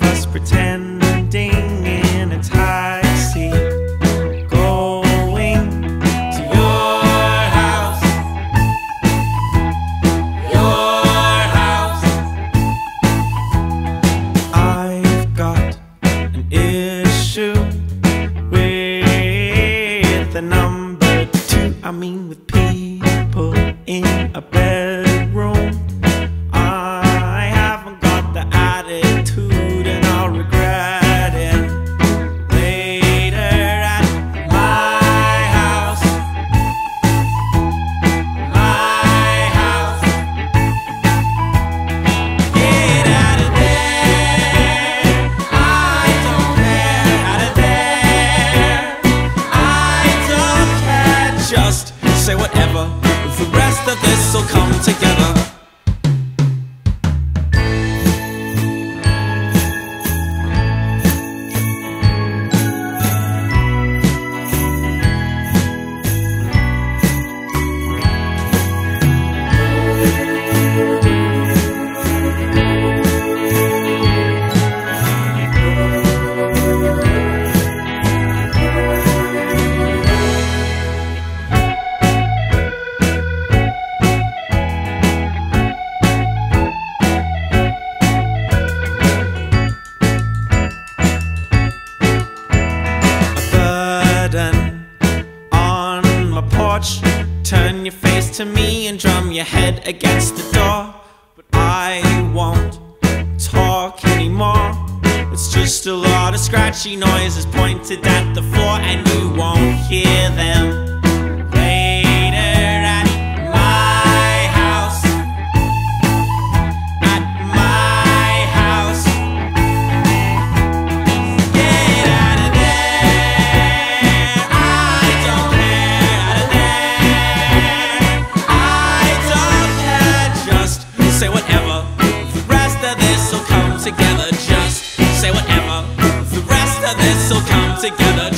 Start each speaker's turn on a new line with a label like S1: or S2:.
S1: was pretending in a taxi, going to your house, your house. I've got an issue with the number 2. I mean with people in a bedroom. I haven't got the attitude and I'll regret it later at my house, my house. Get out of there, I don't care. Out of there, I don't care. Just say whatever, the rest of this will come together. On my porch, turn your face to me and drum your head against the door. But I won't talk anymore. It's just a lot of scratchy noises pointed at the floor, and you won't hear them later at my house, at my house. Get out of there, I don't care. Out of there, I don't care. Just say whatever, the rest of this will come together. Just say whatever, the rest of this will come together.